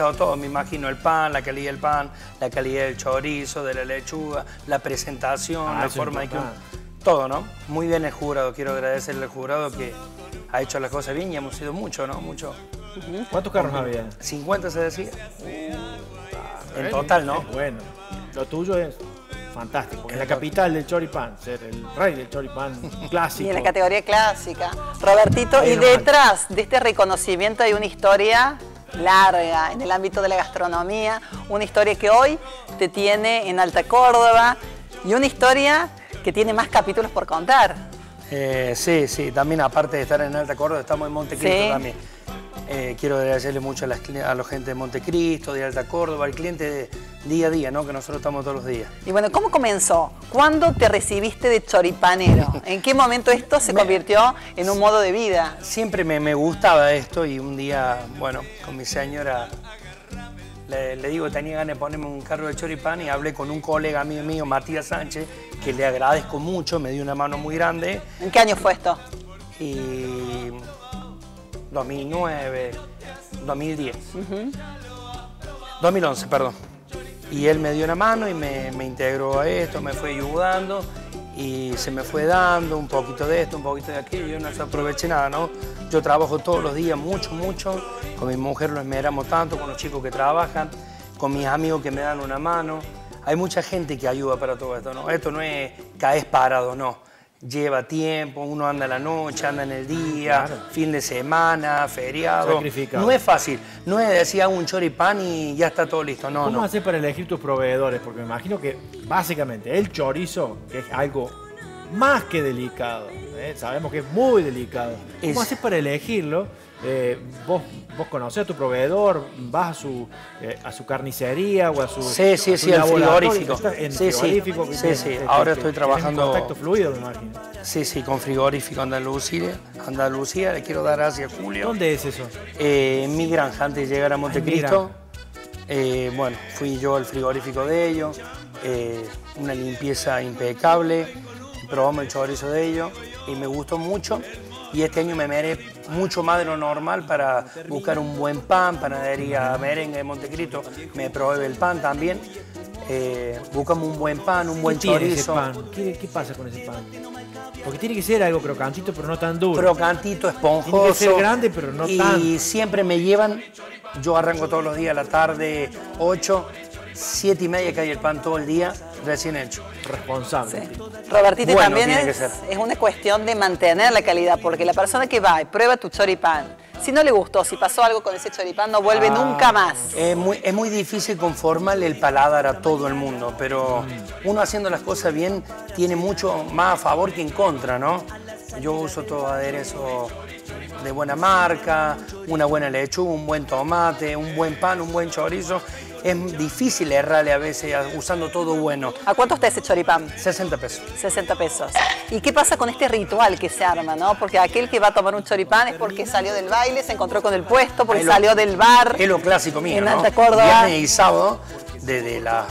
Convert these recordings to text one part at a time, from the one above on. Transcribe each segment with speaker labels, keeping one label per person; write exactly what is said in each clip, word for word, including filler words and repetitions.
Speaker 1: analizado todo, me imagino el pan, la calidad del pan, la calidad del chorizo, de la lechuga, la presentación,
Speaker 2: ah,
Speaker 1: la forma de que... Todo, ¿no? Muy bien el jurado, quiero agradecerle al jurado que ha hecho las cosas bien y hemos sido mucho, ¿no? Mucho.
Speaker 2: Uh-huh. ¿Cuántos carros había?
Speaker 1: cincuenta se decía. Uh, en total, ¿no?
Speaker 2: Bueno, lo tuyo es fantástico. En la capital del choripán, ser el rey del choripán clásico.
Speaker 3: Y en la categoría clásica. Robertito, ahí y no detrás mal. de este reconocimiento hay una historia larga en el ámbito de la gastronomía, una historia que hoy te tiene en Alta Córdoba y una historia que tiene más capítulos por contar.
Speaker 1: Eh, sí, sí, también aparte de estar en Alta Córdoba, estamos en Montecristo sí. también. Eh, quiero agradecerle mucho a, las, a la gente de Montecristo, de Alta Córdoba, al cliente de día a día, ¿no? Que nosotros estamos todos los días.
Speaker 3: Y bueno, ¿cómo comenzó? ¿Cuándo te recibiste de choripanero? ¿En qué momento esto se me, convirtió en un modo de vida?
Speaker 1: Siempre me, me gustaba esto y un día, bueno, con mi señora le, le digo, tenía ganas de ponerme un carro de choripán y hablé con un colega mío, mío, Matías Sánchez, que le agradezco mucho, me dio una mano muy grande.
Speaker 3: ¿En qué año fue esto?
Speaker 1: Y dos mil nueve, dos mil diez. Uh-huh. dos mil once, perdón. Y él me dio una mano y me, me integró a esto, me fue ayudando y se me fue dando un poquito de esto, un poquito de aquello. Yo no aproveché nada, ¿no? Yo trabajo todos los días mucho, mucho. Con mi mujer lo esmeramos tanto, con los chicos que trabajan, con mis amigos que me dan una mano. Hay mucha gente que ayuda para todo esto, ¿no? Esto no es caes parado, no. Lleva tiempo, uno anda en la noche, anda en el día, claro. fin de semana, feriado.
Speaker 2: Sacrificado.
Speaker 1: No es fácil, no es decir hago un choripán y ya está todo listo, no,
Speaker 2: ¿Cómo
Speaker 1: no.
Speaker 2: haces para elegir tus proveedores? Porque me imagino que básicamente el chorizo, que es algo más que delicado, ¿eh? Sabemos que es muy delicado. ¿Cómo es... haces para elegirlo? Eh, vos, vos conocés a tu proveedor, vas a su, eh, a su carnicería o a su
Speaker 1: Sí, sí,
Speaker 2: a su
Speaker 1: sí, al frigorífico.
Speaker 2: En
Speaker 1: sí,
Speaker 2: frigorífico
Speaker 1: sí,
Speaker 2: que,
Speaker 1: sí,
Speaker 2: que,
Speaker 1: sí. Ahora
Speaker 2: que,
Speaker 1: estoy
Speaker 2: que
Speaker 1: trabajando...
Speaker 2: contacto fluido, me imagino.
Speaker 1: Sí, sí, con frigorífico Andalucía. Andalucía, le quiero dar gracias a Julio.
Speaker 2: ¿Dónde es eso?
Speaker 1: Eh, en mi granja, antes de llegar a Montecristo. Eh, bueno, fui yo al frigorífico de ellos, eh, una limpieza impecable, probamos el chorizo de ellos y me gustó mucho. Y este año me meré mucho más de lo normal para buscar un buen pan, panadería Merengue de Montecristo, me probé el pan también. Eh, buscamos un buen pan, un buen
Speaker 2: ¿Qué tiene
Speaker 1: chorizo.
Speaker 2: Ese pan? ¿Qué, ¿Qué pasa con ese pan? Porque tiene que ser algo crocantito, pero no tan duro.
Speaker 1: Crocantito, esponjoso.
Speaker 2: Tiene que ser grande, pero no
Speaker 1: y
Speaker 2: tan.
Speaker 1: Y siempre me llevan, yo arranco todos los días a la tarde, ocho, siete y media que hay el pan todo el día, recién hecho.
Speaker 2: Responsable.
Speaker 3: Sí. Robertito,
Speaker 1: bueno,
Speaker 3: también es, es una cuestión de mantener la calidad, porque la persona que va y prueba tu choripán, si no le gustó, si pasó algo con ese choripán, no vuelve ah, nunca más.
Speaker 1: Es muy, es muy difícil conformarle el paladar a todo el mundo, pero mm. uno haciendo las cosas bien tiene mucho más a favor que en contra, ¿no? Yo uso todo aderezo de buena marca, una buena lechuga, un buen tomate, un buen pan, un buen chorizo. Es difícil errarle a veces usando todo bueno.
Speaker 3: ¿A cuánto está ese choripán?
Speaker 1: sesenta pesos.
Speaker 3: sesenta pesos. ¿Y qué pasa con este ritual que se arma, no? Porque aquel que va a tomar un choripán es porque salió del baile, se encontró con el puesto, porque lo, salió del bar.
Speaker 1: Es lo clásico mío,
Speaker 3: en
Speaker 1: ¿no?
Speaker 3: Alta Córdoba.
Speaker 1: Viernes y sábado, desde las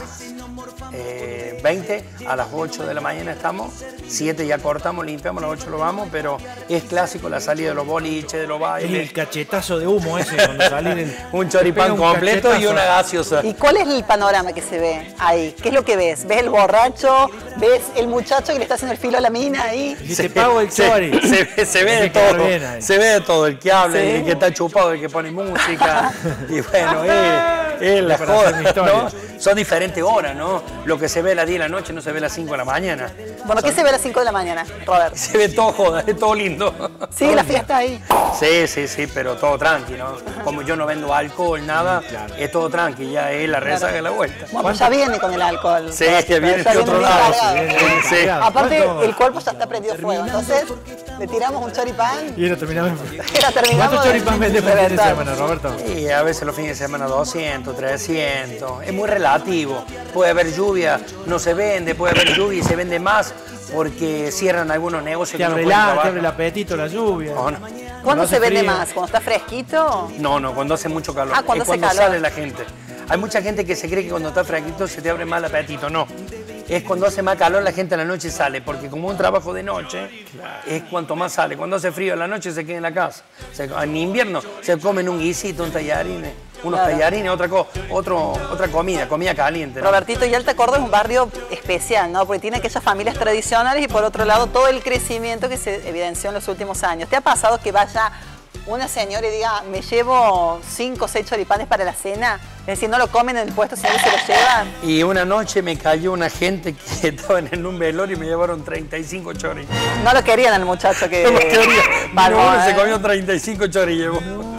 Speaker 1: eh, veinte a las ocho de la mañana estamos. siete ya cortamos, limpiamos, a las ocho lo vamos, pero es clásico la salida de los boliches, de los bailes.
Speaker 2: Es el cachetazo de humo ese, cuando salí del...
Speaker 1: un choripán un completo cachetazo. Y una gaseosa.
Speaker 3: ¿Y cuál es el panorama que se ve ahí? ¿Qué es lo que ves? ¿Ves el borracho? ¿Ves el muchacho que le está haciendo el filo a la mina ahí?
Speaker 2: Y te pago el chori.
Speaker 1: Se, se, ve, se ve de todo. Se ve de todo. El que habla, ¿sí? El que está chupado, el que pone música. Y bueno, es, es la joda, ¿no? Son diferentes horas, ¿no? Lo que se ve a las diez de la noche no se ve a las cinco de la mañana.
Speaker 3: Bueno, ¿qué Son... se ve a las cinco de la mañana, Robert?
Speaker 1: Se ve todo joda, es todo lindo.
Speaker 3: Sí, la fiesta ahí.
Speaker 1: Sí, sí, sí, pero todo tranqui, ¿no? Como yo no vendo alcohol, nada, claro. Es todo tranqui, ya es la resaca claro. de la vuelta.
Speaker 3: Bueno, ya viene con el alcohol.
Speaker 1: Sí, ya viene de otro lado.
Speaker 3: Sí, sí. Aparte, el cuerpo ya está prendido fuego, entonces le tiramos un choripán.
Speaker 2: Y lo terminamos.
Speaker 3: ¿Cuántos
Speaker 2: choripán vende por fin de semana, Roberto?
Speaker 1: Sí, a veces los fines de semana doscientos, trescientos, es muy relativo. Puede haber lluvia, no se vende, puede haber lluvia y se vende más porque cierran algunos negocios.
Speaker 2: Te abre,
Speaker 1: no
Speaker 2: la, te abre el apetito la lluvia.
Speaker 1: Oh, no.
Speaker 3: ¿Cuándo se vende frío? Más? ¿Cuando está fresquito?
Speaker 1: No, no, cuando hace mucho calor.
Speaker 3: Ah, cuando
Speaker 1: es cuando
Speaker 3: calor.
Speaker 1: sale la gente. Hay mucha gente que se cree que cuando está fresquito se te abre más el apetito. No. Es cuando hace más calor la gente a la noche sale, porque como un trabajo de noche, claro. Es cuanto más sale. Cuando hace frío a la noche se queda en la casa. Se, en invierno se comen un guisito, un tallarín. unos
Speaker 3: Claro.
Speaker 1: tallarines, otra, co otro, otra comida, comida caliente. ¿no?
Speaker 3: Robertito, y Alta Córdoba es un barrio especial, ¿no? Porque tiene aquellas familias tradicionales y por otro lado todo el crecimiento que se evidenció en los últimos años. ¿Te ha pasado que vaya una señora y diga, me llevo cinco o seis choripanes para la cena? Es decir, no lo comen en el puesto, sino que se lo llevan.
Speaker 1: Y una noche me cayó una gente que estaba en un velorio y me llevaron treinta y cinco choris.
Speaker 3: No lo querían al muchacho que...
Speaker 1: No lo quería.
Speaker 3: Palmo,
Speaker 1: Mi uno
Speaker 3: ¿eh?
Speaker 1: se comió treinta y cinco choris y llevó.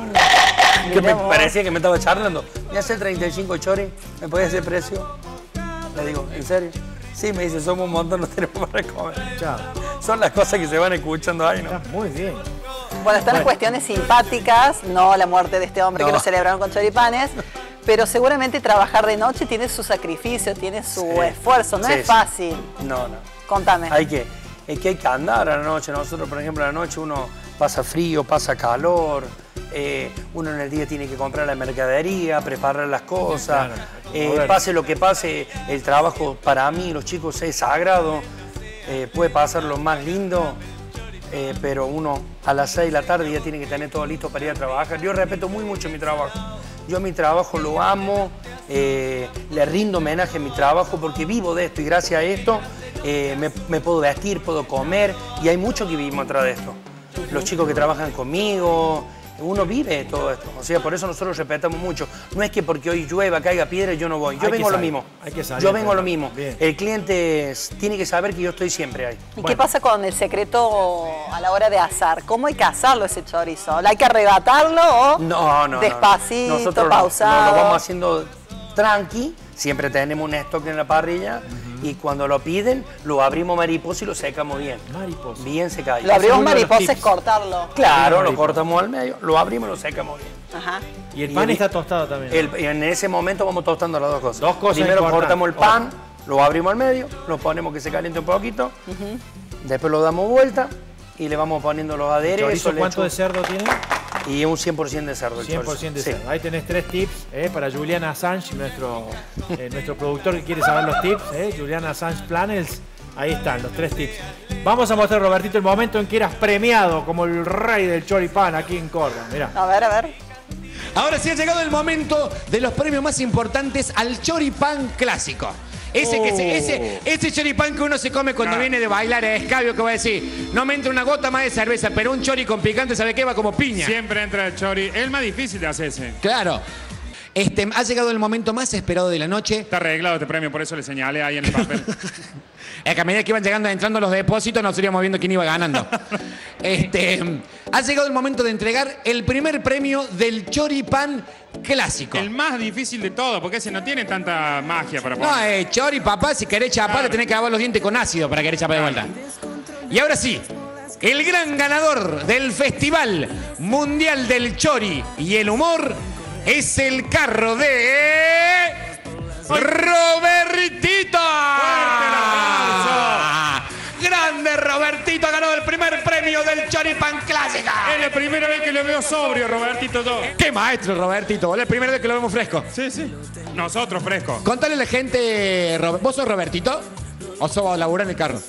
Speaker 1: Que me parecía que me estaba charlando. ¿Me hace treinta y cinco choris? ¿Me podía hacer precio? Le digo, ¿en serio? Sí, me dice, somos un montón, no tenemos para comer.
Speaker 2: Chao.
Speaker 1: Son las cosas que se van escuchando ahí, ¿no?
Speaker 2: Está muy bien.
Speaker 3: Bueno, están las cuestiones simpáticas, no la muerte de este hombre
Speaker 1: No.
Speaker 3: que lo celebraron con choripanes, pero seguramente trabajar de noche tiene su sacrificio, tiene su
Speaker 1: Sí.
Speaker 3: esfuerzo, no
Speaker 1: Sí,
Speaker 3: es
Speaker 1: sí.
Speaker 3: fácil.
Speaker 1: No, no.
Speaker 3: Contame.
Speaker 1: Hay que, es que hay que andar a la noche. Nosotros, por ejemplo, a la noche uno pasa frío, pasa calor. Eh, uno en el día tiene que comprar la mercadería, preparar las cosas.
Speaker 2: Claro,
Speaker 1: Eh,
Speaker 2: mover.
Speaker 1: pase lo que pase, el trabajo para mí, los chicos, es sagrado. Eh, puede pasar lo más lindo, eh, pero uno a las seis de la tarde ya tiene que tener todo listo para ir a trabajar. Yo respeto muy mucho mi trabajo. Yo mi trabajo lo amo, eh, le rindo homenaje a mi trabajo porque vivo de esto y gracias a esto eh, me, me puedo vestir, puedo comer y hay mucho que vivimos atrás de esto. Los chicos que trabajan conmigo, uno vive de todo esto. O sea, por eso nosotros respetamos mucho. No es que porque hoy llueva, caiga piedra, yo no voy. Yo
Speaker 2: Hay que
Speaker 1: vengo a lo
Speaker 2: salir,
Speaker 1: mismo.
Speaker 2: hay que salir,
Speaker 1: Yo vengo a lo
Speaker 2: pero-
Speaker 1: mismo.
Speaker 2: bien.
Speaker 1: El cliente s- tiene que saber que yo estoy siempre ahí.
Speaker 3: ¿Y qué pasa con el secreto a la hora de asar? ¿Cómo hay que asarlo ese chorizo? ¿Hay que arrebatarlo o
Speaker 1: No, no, no.
Speaker 3: despacito,
Speaker 1: Nosotros lo-
Speaker 3: pausado?
Speaker 1: Lo, lo vamos haciendo tranqui, siempre tenemos un stock en la parrilla y cuando lo piden lo abrimos mariposa y lo secamos bien.
Speaker 2: Mariposa.
Speaker 1: Bien secadito.
Speaker 3: Lo abrimos
Speaker 2: uno de los
Speaker 3: mariposa es
Speaker 2: tips.
Speaker 3: cortarlo.
Speaker 1: Claro, lo
Speaker 2: Mariposa.
Speaker 1: cortamos al medio, lo abrimos y lo secamos bien.
Speaker 3: Ajá.
Speaker 2: Y el
Speaker 1: Y
Speaker 2: pan
Speaker 1: el-
Speaker 2: está tostado también.
Speaker 1: El- en ese momento vamos tostando las dos cosas.
Speaker 2: Dos cosas
Speaker 1: Primero
Speaker 2: importantes.
Speaker 1: cortamos el pan, lo abrimos al medio, lo ponemos que se caliente un poquito, después lo damos vuelta y le vamos poniendo los aderezos.
Speaker 2: ¿Chorizo cuánto
Speaker 1: lechuga,
Speaker 2: de cerdo tiene?
Speaker 1: Y un cien por ciento de cerdo. el
Speaker 2: cien por ciento de
Speaker 1: chorizo.
Speaker 2: cerdo. Ahí tenés tres tips eh, para Julian Assange, nuestro, eh, nuestro productor que quiere saber los tips. Eh, Julian Assange Planels. Ahí están los tres tips. Vamos a mostrar, Robertito, el momento en que eras premiado como el rey del choripán aquí en Córdoba. Mirá.
Speaker 3: A ver, a ver.
Speaker 4: Ahora sí ha llegado el momento de los premios más importantes al choripán clásico. Ese, que se- ese, ese choripán que uno se come cuando viene de bailar a escabio, que va a decir, no me entra una gota más de cerveza, pero un chori con picante, ¿sabe qué? Va como piña.
Speaker 5: Siempre entra el chori. Es el más difícil de hacerse.
Speaker 4: Claro. Este, ha llegado el momento más esperado de la noche.
Speaker 5: Está arreglado este premio, por eso le señalé ahí en el papel.
Speaker 4: Es que a medida que iban llegando, entrando los depósitos, nos iríamos viendo quién iba ganando. Este, ha llegado el momento de entregar el primer premio del choripán clásico.
Speaker 5: El más difícil de todo, porque ese no tiene tanta magia para
Speaker 4: No,
Speaker 5: poner.
Speaker 4: eh, chori, papá, si querés chapar,
Speaker 5: Claro.
Speaker 4: le tenés que lavar los dientes con ácido para querer chapar de vuelta. Y ahora sí, el gran ganador del Festival Mundial del Chori y el Humor es el carro de... ¡Robertito!
Speaker 5: ¡Fuerte el aplauso!
Speaker 4: ¡Grande Robertito! Ganó el primer premio del Choripán Clásica.
Speaker 5: Es la primera vez que lo veo sobrio, Robertito dos.
Speaker 4: ¡Qué maestro, Robertito! Es la primera vez que lo vemos fresco.
Speaker 5: Sí, sí. Nosotros frescos.
Speaker 4: Contale a la gente, Rob- ¿vos sos Robertito? ¿O sos laburar en el carro?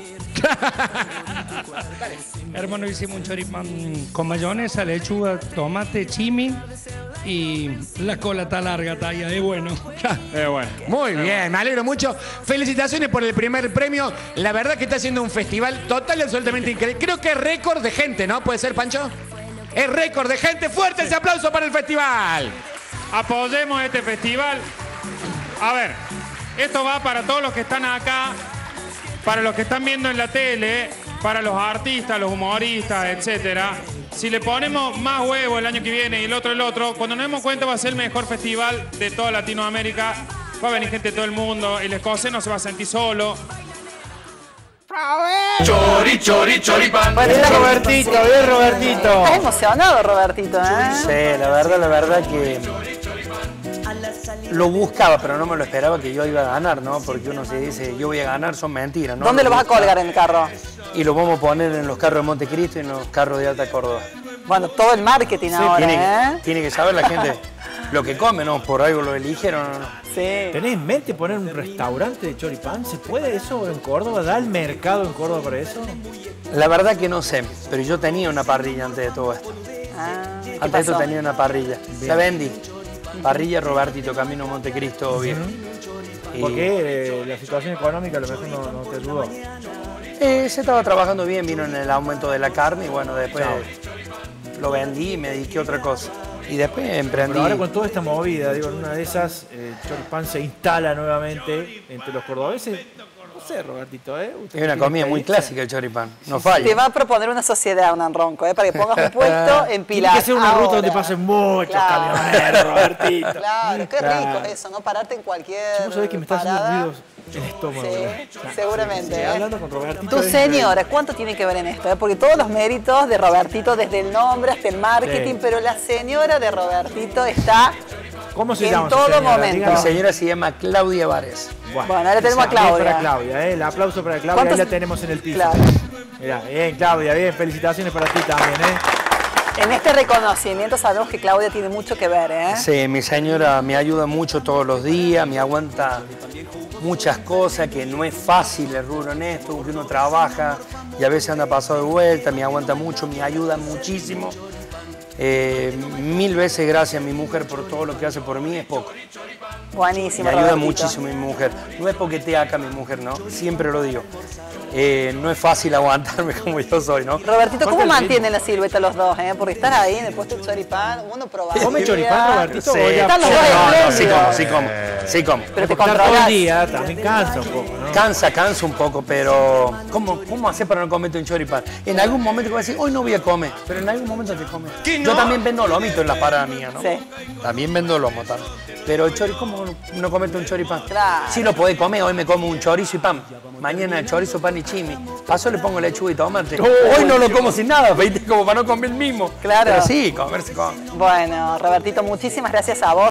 Speaker 6: Hermano, hicimos un choripán con mayonesa, lechuga, tomate, chimi y la cola está larga, está ahí, es bueno.
Speaker 5: Eh, bueno.
Speaker 4: Muy bien, me alegro mucho. Felicitaciones por el primer premio. La verdad que está haciendo un festival total y absolutamente increíble. Creo que es récord de gente, ¿no? ¿Puede ser, Pancho? Es récord de gente. Fuerte ese aplauso para el festival.
Speaker 5: Apoyemos este festival. A ver, esto va para todos los que están acá, para los que están viendo en la tele, para los artistas, los humoristas, etcétera. Si le ponemos más huevo el año que viene y el otro el otro, cuando nos demos cuenta va a ser el mejor festival de toda Latinoamérica. Va a venir gente de todo el mundo, el escocés no se va a sentir solo.
Speaker 1: Chori, chori, choripán.
Speaker 3: Bueno,
Speaker 2: Bien,
Speaker 3: está-
Speaker 2: Robertito, bien, Robertito.
Speaker 3: Estás emocionado, Robertito, ¿eh?
Speaker 1: Sí, la verdad, la verdad que lo buscaba, pero no me lo esperaba que yo iba a ganar, ¿no? Porque uno se dice, yo voy a ganar, son mentiras, ¿no?
Speaker 3: ¿Dónde lo vas a colgar en el carro?
Speaker 1: Y lo vamos a poner en los carros de Montecristo y en los carros de Alta Córdoba.
Speaker 3: Bueno, todo el marketing ahora,
Speaker 1: tiene,
Speaker 3: ¿eh?
Speaker 1: que, tiene que saber la gente lo que come, ¿no? Por algo lo eligieron, ¿no?
Speaker 3: Sí.
Speaker 2: ¿Tenés en mente poner un restaurante de choripán? ¿Se puede eso en Córdoba? ¿Da el mercado en Córdoba para eso?
Speaker 1: La verdad que no sé, pero yo tenía una parrilla antes de todo esto.
Speaker 3: Ah, ¿qué
Speaker 1: Antes de esto
Speaker 3: pasó?
Speaker 1: tenía una parrilla. La vendí. Parrilla Robertito, camino a Montecristo Viejo.
Speaker 2: ¿Por qué eh, la situación económica a lo mejor no, no te ayudó?
Speaker 1: Eh, se estaba trabajando bien, vino en el aumento de la carne y bueno, después lo vendí y me dediqué a otra cosa. Y después emprendí.
Speaker 2: Pero ahora con toda esta movida, digo, en una de esas, eh, Choripán se instala nuevamente entre los cordobeses. No sé, Robertito, ¿eh? Usted
Speaker 1: Es una
Speaker 2: tiene
Speaker 1: comida muy
Speaker 2: experiencia.
Speaker 1: clásica el choripán, no falla.
Speaker 3: Te va a proponer una sociedad, Hernán Ronco, ¿eh? Para que pongas un puesto en Pilar.
Speaker 2: Tiene que ser una ruta
Speaker 3: ahora.
Speaker 2: donde pasen muchos
Speaker 3: Claro.
Speaker 2: camioneros, Robertito.
Speaker 3: Claro, qué
Speaker 2: Claro.
Speaker 3: rico eso, ¿no? Pararte en cualquier
Speaker 2: Vos sabés que me está haciendo
Speaker 3: parada.
Speaker 2: ruidos el estómago.
Speaker 3: Sí,
Speaker 2: ¿verdad?
Speaker 3: seguramente.
Speaker 2: Sí,
Speaker 3: ¿eh?
Speaker 2: hablando con Robertito.
Speaker 3: Tu
Speaker 2: es
Speaker 3: señora, ¿cuánto tiene que ver en esto? eh? Porque todos los méritos de Robertito, desde el nombre hasta el marketing,
Speaker 2: Sí.
Speaker 3: pero la señora de Robertito está
Speaker 2: ¿Cómo se
Speaker 3: en
Speaker 2: llama? su
Speaker 3: todo
Speaker 2: señora?
Speaker 3: momento.
Speaker 1: Mi
Speaker 2: Díganos.
Speaker 1: señora se llama Claudia Vares.
Speaker 3: Bueno, ahora tenemos a
Speaker 2: Bien
Speaker 3: Claudia.
Speaker 2: para Claudia, ¿eh? El aplauso para Claudia,
Speaker 3: ¿Cuántos-
Speaker 2: ahí la tenemos en el piso.
Speaker 3: Claro.
Speaker 2: Mirá, bien, Claudia, bien, felicitaciones para ti también, ¿eh?
Speaker 3: En este reconocimiento sabemos que Claudia tiene mucho que ver, ¿eh?
Speaker 1: Sí, mi señora me ayuda mucho todos los días, me aguanta muchas cosas, que no es fácil el rubro en esto, que uno trabaja y a veces anda pasado de vuelta, me aguanta mucho, me ayuda muchísimo. Eh, mil veces gracias a mi mujer por todo lo que hace por mí, es poco.
Speaker 3: Buenísimo,
Speaker 1: Me ayuda
Speaker 3: Robertito.
Speaker 1: muchísimo mi mujer. No es porque te acá mi mujer, ¿no? Siempre lo digo. Eh, no es fácil aguantarme como yo soy, ¿no?
Speaker 3: Robertito, ¿cómo
Speaker 2: Aparte el
Speaker 3: mantienen la silueta los dos? Eh? Porque estar ahí en el puesto de choripán, uno probaría.
Speaker 2: ¿Come choripán, Robertito?
Speaker 1: Sí,
Speaker 2: o ya-
Speaker 3: Están los
Speaker 1: sí,
Speaker 3: dos
Speaker 1: no, no, sí
Speaker 3: espléndidos.
Speaker 1: como, sí como, sí como.
Speaker 3: Pero te
Speaker 2: Porque estar todo
Speaker 3: controlas.
Speaker 2: el día también cansa un poco, ¿no?
Speaker 1: Cansa, cansa un poco, pero ¿cómo, cómo hacer para no comerte un choripán? En algún momento te voy a decir, hoy no voy a comer, pero en algún momento te comes.
Speaker 4: ¿Qué no?
Speaker 1: Yo también vendo lomito en la parada mía, ¿no?
Speaker 3: Sí.
Speaker 1: También vendo lomo también. Pero chori, ¿cómo no- no comerte un choripán?
Speaker 3: Claro.
Speaker 1: Sí lo podés comer, hoy me como un chorizo y pan. Mañana chorizo, pan y chimi. Paso le pongo lechuga y tomate. Hoy no lo como sin nada, ¿viste? Como para no comer el mismo.
Speaker 3: Claro.
Speaker 1: Pero sí, comer se come.
Speaker 3: Bueno, Robertito, muchísimas gracias a vos.